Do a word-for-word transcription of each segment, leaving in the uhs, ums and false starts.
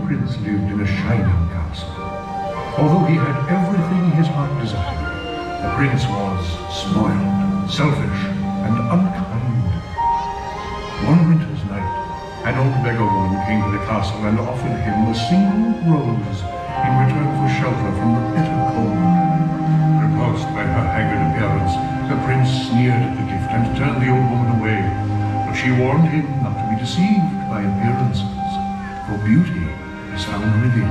prince lived in a shining castle. Although he had everything his heart desired, the prince was spoiled, selfish, and unkind. One winter's night, an old beggar woman came to the castle and offered him a single rose in return for shelter from the bitter cold. Repulsed by her haggard appearance, the prince sneered at the gift and turned the old woman away. But she warned him not to be deceived by appearances, for beauty is found within.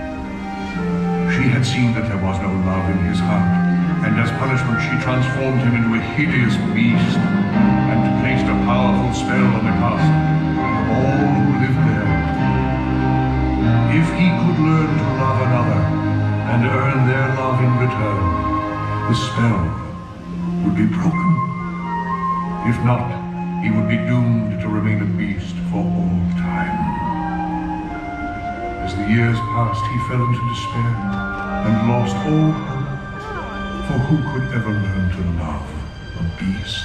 She had seen that there was no love in his heart, and as punishment she transformed him into a hideous beast and placed a powerful spell on the castle and all who lived there. If he could learn to love another and earn their love in return, the spell would be broken. If not, he would be doomed to remain a beast for all time. As the years passed, he fell into despair and lost all hope, for who could ever learn to love a beast?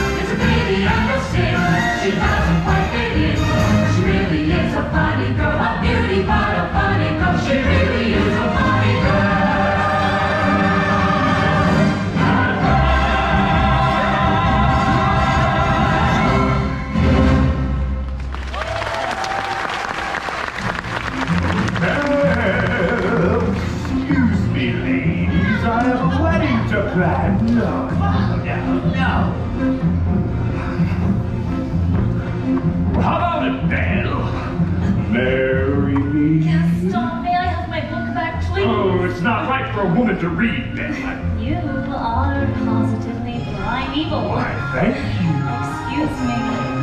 She doesn't quite fit in. She really is a funny girl. cry. No, no, no, no. How about it, Belle? Marry me. Gaston, may I have my book back, please? Oh, it's not right for a woman to read, Belle. You are positively primeval. Why, thank you. Excuse me.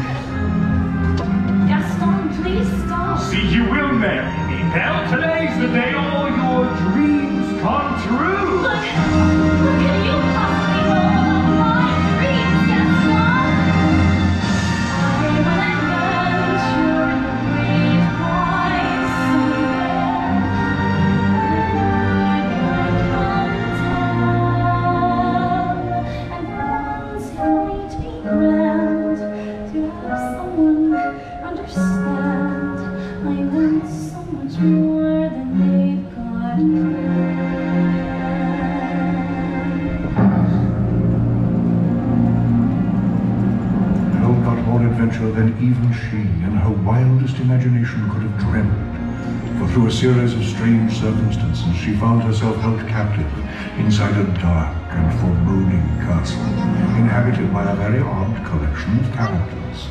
Gaston, please stop. See, you will marry me, Belle. Today's the day all your dreams come true. But what can you possibly know about my dreams, Gaston? I will adventure in the great wide somewhere. And once it might be grand to have someone understand. I want so much more than they've got planned. Belle got more adventure than even she, in her wildest imagination, could have dreamed. For through a series of strange circumstances, she found herself held captive inside a dark and foreboding castle, inhabited by a very odd collection of characters.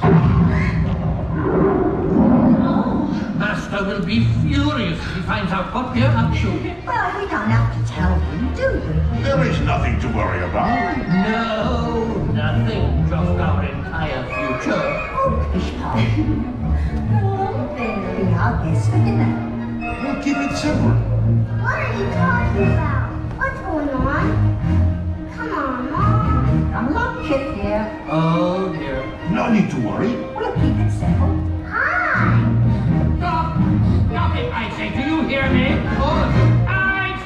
Master will be furious if he finds out what we're up to. Well, we don't have to tell him, do we? There is nothing to worry about. No, nothing. Just our entire future. Oh, pish posh. Hello there. Be our guest for dinner. We'll keep it simple. What are you talking about? What's going on? Come on, Mom. Come along, Chip here. Oh dear. No need to worry. We'll keep it simple. Hi. Stop! Stop it, I say. Do you hear me? Oh, I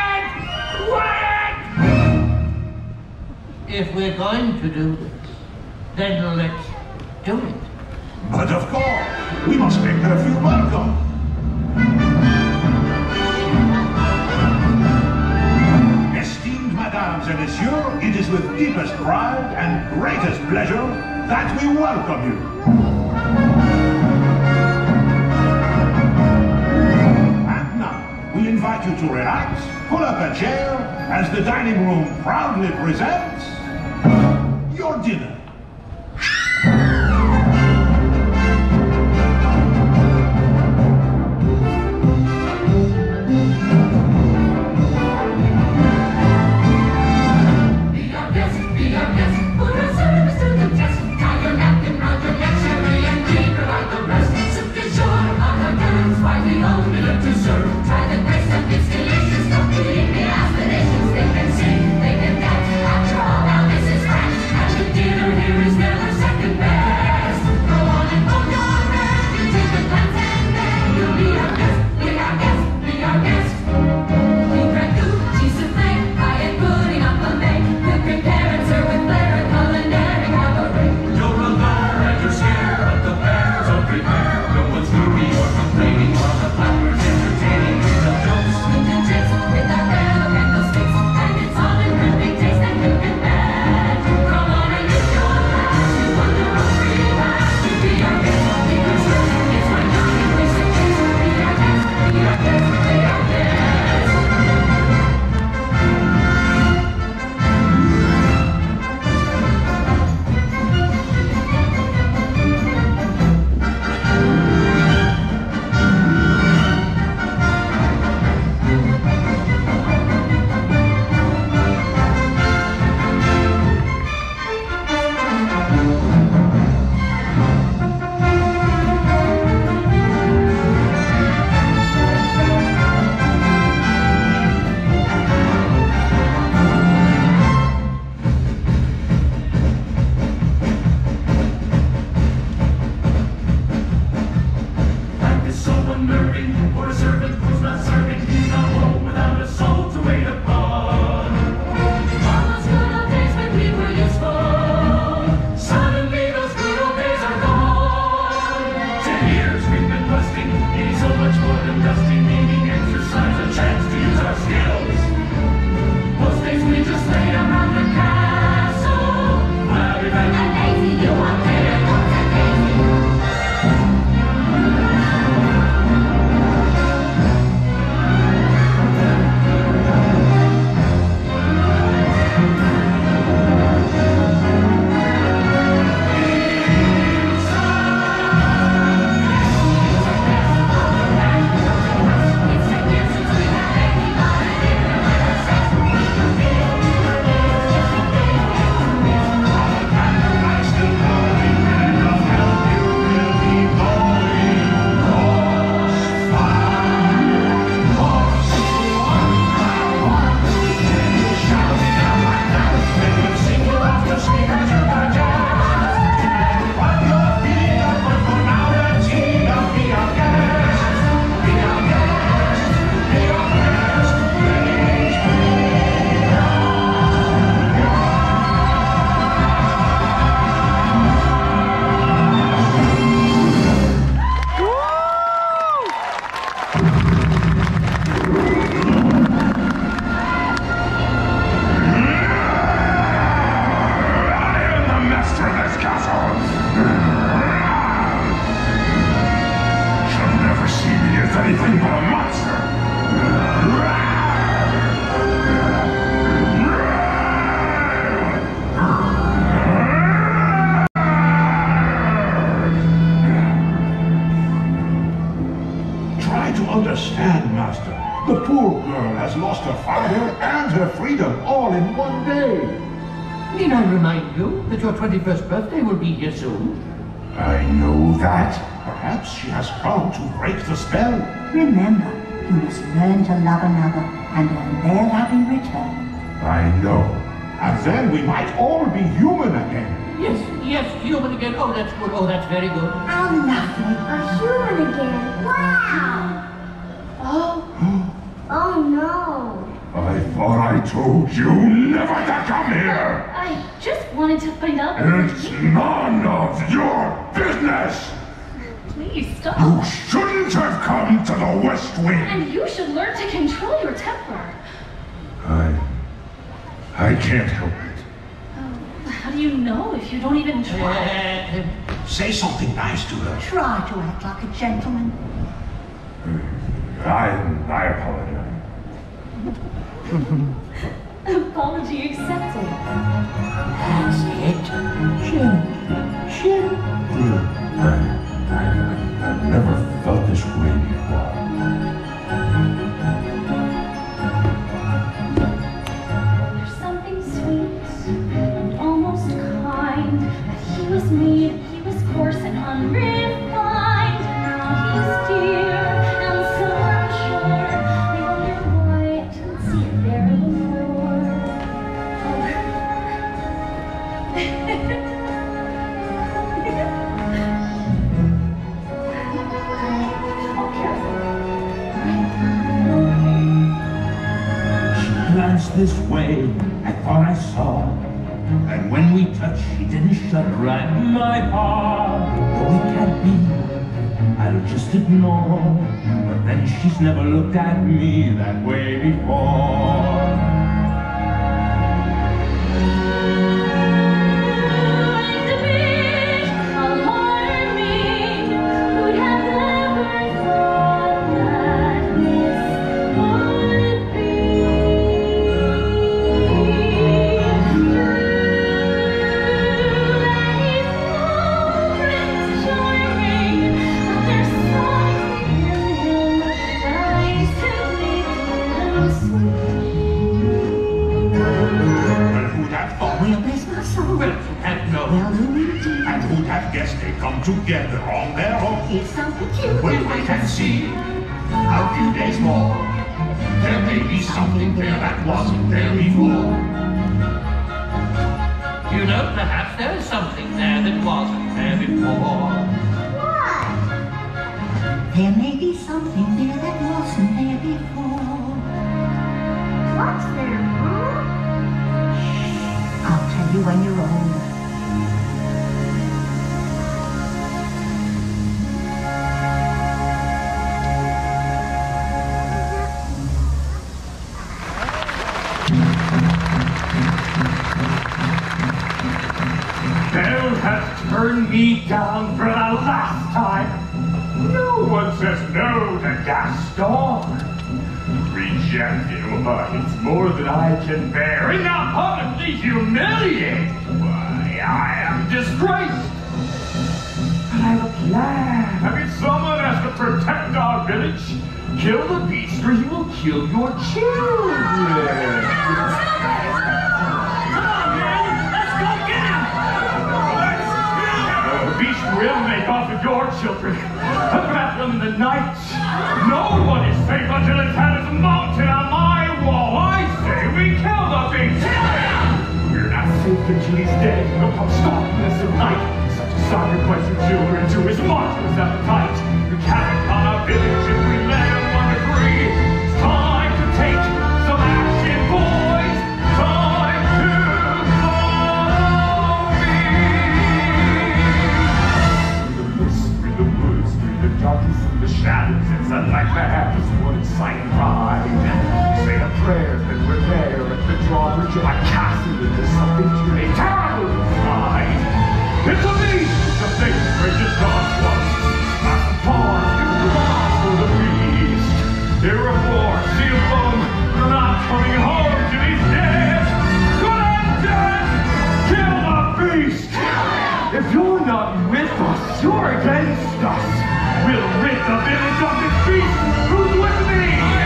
said quiet! If we're going to do this, then let's do it. But of course, we must make her feel welcome. Esteemed Mesdames and Messieurs, it is with deepest pride and greatest pleasure that we welcome you. And now, we invite you to relax, pull up a chair, as the dining room proudly presents your dinner. Anything but a monster! Try to understand, Master. The poor girl has lost her father and her freedom all in one day. Need I remind you that your twenty-first birthday will be here soon? I know that. Perhaps she has come to break the spell. Remember, you must learn to love another and earn their love in return. I know. And then we might all be human again. Yes, yes, human again. Oh, that's good. Oh, that's very good. How lovely. A human again. Wow! Oh. Oh no. I thought I told you never to come here! I just wanted to find out. It's none of your business! Please stop. You shouldn't have come to the West Wing! And you should learn to control your temper. I... I can't help it. Oh, how do you know if you don't even try? Uh, Say something nice to her. Try to act like a gentleman. I... I apologize. Apology accepted. that's it. Gently, gently. I... I... I've never felt this way before. There's something sweet and almost kind. But he was mean, he was coarse and unrefined. Now he's dear and so unsure. I wonder why I didn't see it there before. Oh, careful. She glanced this way, I thought I saw. And when we touched, she didn't shudder at my heart. Though it can't be, I'll just ignore. But then she's never looked at me that way before. And who'd have guessed they'd come together on their own? It's something cute. We'll wait and see. A few days more. There may be something there that wasn't there before. You know, perhaps there is something there that wasn't there before. What? There may be something there that wasn't there before. What's there, Mom? I'll tell you when you're older. Belle has turned me down for the last time. No one says no to Gaston. Reject him, but it's more than I can bear. And now publicly humiliate. Why, I am disgraced. But I have a plan. I mean, someone has to protect our village. Kill the beast or he will kill your children. The beast will make off with your children and wrap them in the night. No one is safe until it's had its mounted on my wall. I say we kill the beast. We're not safe until he's dead. He'll come stalking us at night. Such a sacrifice of children to his monstrous appetite. We can't on our village if we let him run free. It's time to take some action, boys. Time to follow me. Through the mist, through the woods, through the darkness and the shadows. shadows, it's a nightmare. This one exciting ride. Say a prayer, then we're there at the drawbridge of a castle into something truly terrible inside. It's a beast, the thing bridges God's once. Not the pawn, you cross for the beast. Here a war, see a bone, we're not coming home till he's dead. Good and dead, kill the beast. If you're not with us, you're against us. We'll rid the village of this beast. Who's with me?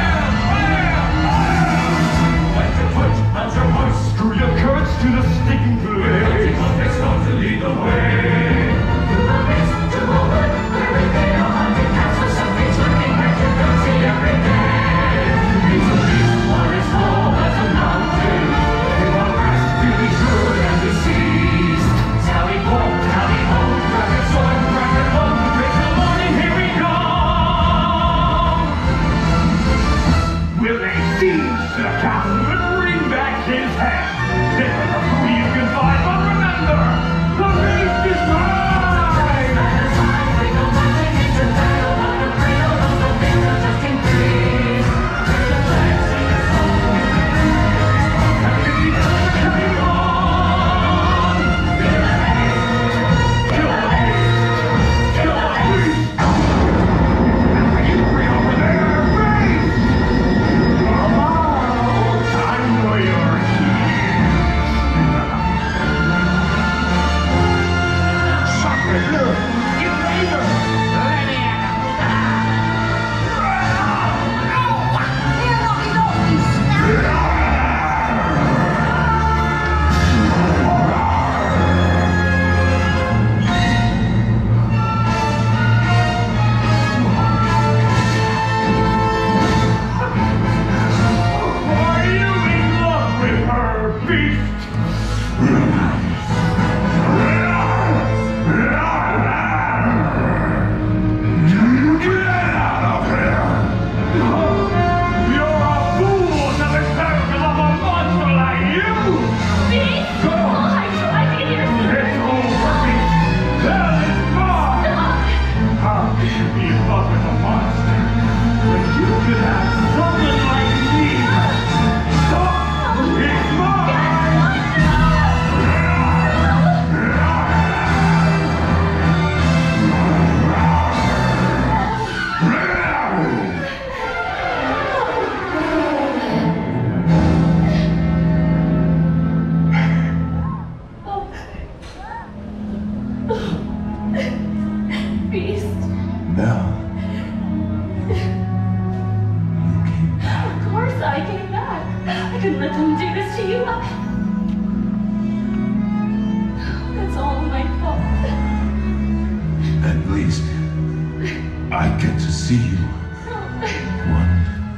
Like the foot, that's your voice. Screw your courage to the sticking blade. It's going to lead the way. Through the mist, to the wood, where we made a haunted castle. Something's looking at you, don't see every day. He's a beast, for his home as a mountain. He won't rest till he's good and deceased. Sally home, Sally home, grab your sword, grab your bow, raise the morning, here we go. Will they siege the castle and bring back his head? Never know who you can find, but remember, the beast is mine! We go marching into battle, on the cradle of the victor, just in peace. Take the flag, sing a song, and give me the carry on. Kill the beast! Kill the beast! Kill the beast! And when you bring over there, beast! I know you're here. Sacre bleu! You traitor! Let me Are you in love with her, beast? Get out of here! You're a fool to be terrible of a monster like you! Beast? Go! I tried to get you to see It's over, beast! Hell is mine! How can you be in love with a monster when you could have someone like me? Stop! It's mine! Beast. Mel. You came back. Of course I came back. I couldn't let them do this to you. That's all my fault. At least I get to see you one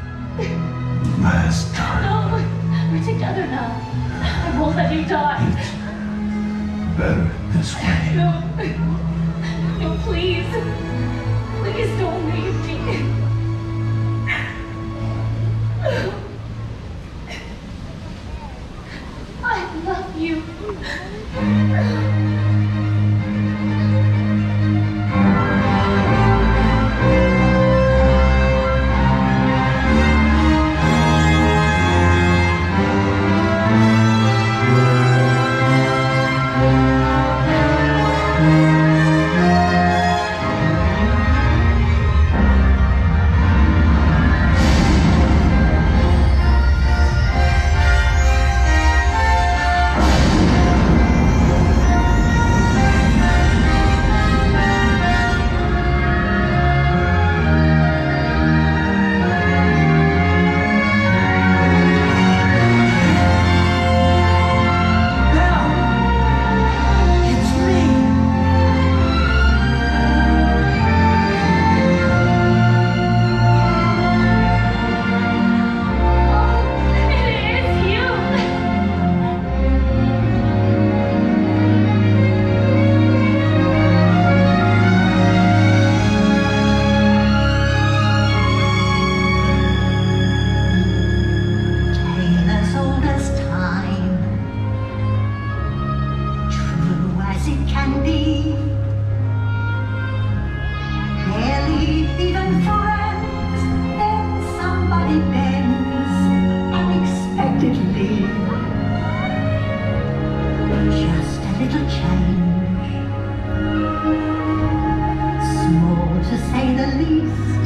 last time. No, we're together now. I won't let you die. It's better this way. No, no, please. Please don't leave me. I love you. least.